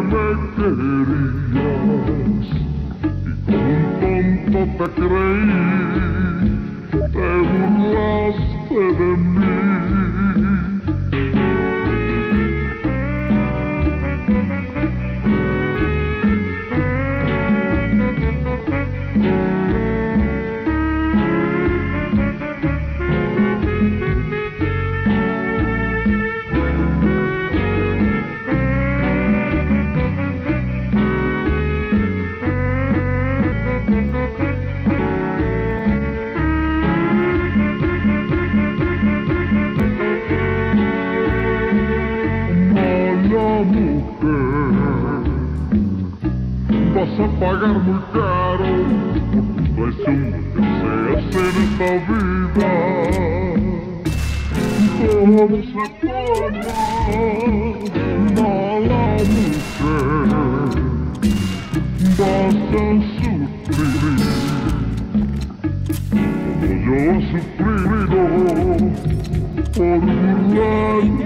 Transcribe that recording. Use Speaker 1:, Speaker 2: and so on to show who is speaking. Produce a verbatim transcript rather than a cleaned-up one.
Speaker 1: me querías y como un tonto te creí, te burlaste de mí. Vas a pagar muy caro por tu traición, que seas en esta vida. Todo se paga, mala mujer, vas a sufrir como yo he sufrido por burlar